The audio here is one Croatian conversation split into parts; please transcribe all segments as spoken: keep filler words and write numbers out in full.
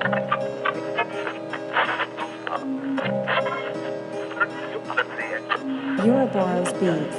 Euroboros Beats.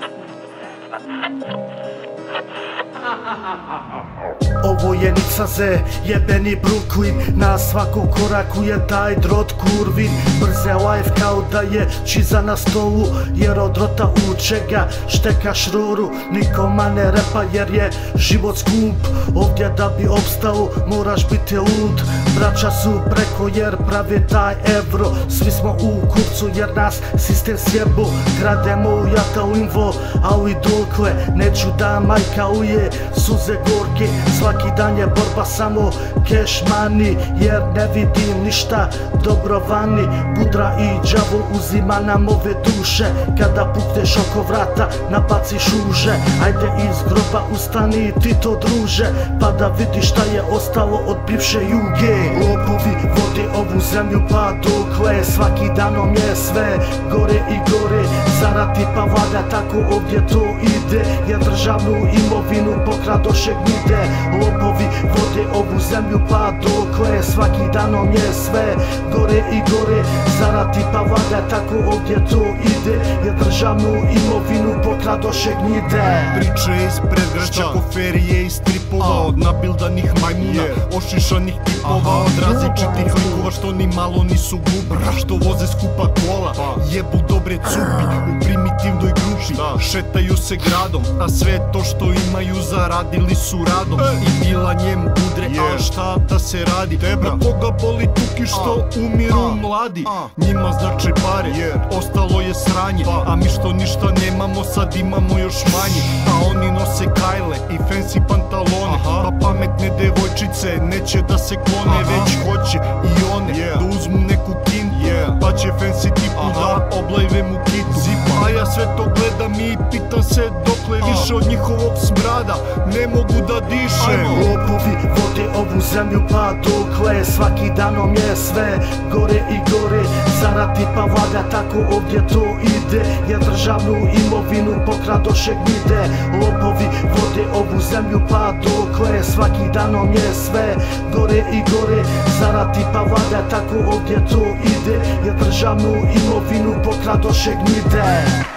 Ovo je Nicaze, jebeni Brooklyn. Na svakom koraku je taj drot kurvin. Brze life kao da je čiza na stolu, jer od rota uče ga šteka šruru. Nikoma ne repa jer je život skup. Ovdje da bi opstao moraš biti lud. Braća su preko jer prave taj evro. Svi smo u kupcu jer nas sistem sjebu. Krademo u jata u invo, ali dokle neću da majka uje suze gorke. Svaki dan je borba samo cash money, jer ne vidim ništa dobro vani. Budra i đavo uzima nam ove duše. Kada pukneš oko vrata nabaciš uže. Ajde iz groba ustani ti to druže, pa da vidiš šta je ostalo od bivše juge. Lopovi vode ovu zemlju pa dokle, svaki danom je sve gore i gore. Zarad tipa valjda tako ovdje to ide, jer državnu imovinu pokradoše gnide. Lopovi vode ovu zemlju pa dokle, svaki danom je sve gore i gore. Zarad tipa valjda tako ovdje to ide, jer državnu imovinu pokradoše gnide. Priče iz predgrađa, koferije iz tripova, od nabildanih majmuna, ošišanih tipova, od različitih likova što ni malo nisu glupi, što voze skupa kola, jebu dobre cupi u primitivnoj grupi, šetaju se gradom, a sve to što imaju zaradili su radom i dilanjem budre. A šta da se radi, na koga boli tuki što umiru mladi? Njima znači pare, ostalo je sranje, a mi što ništa nemamo sad imamo još manje. A oni nose kajle i fancy pantalone, pa pametne devojčice neće da se klone, već hoće i one da uzmu neku kintu, pa će fancy tipu da oblajve mu kitu. A ja sve to gledam i pitam se dokle više od njihovog smrada ne mogu da dišem. Lopovi vode ovu zemlju pa dokle, svaki danom je sve gore i gore. Zarad tipa valjda tako ovdje to ide, jer državnu imovinu pokradoše gnide. Lopovi vode ovu zemlju pa dokle, svaki danom je sve gore i gore. Zarad tipa valjda tako ovdje to ide, jer državnu imovinu pokradoše gnide.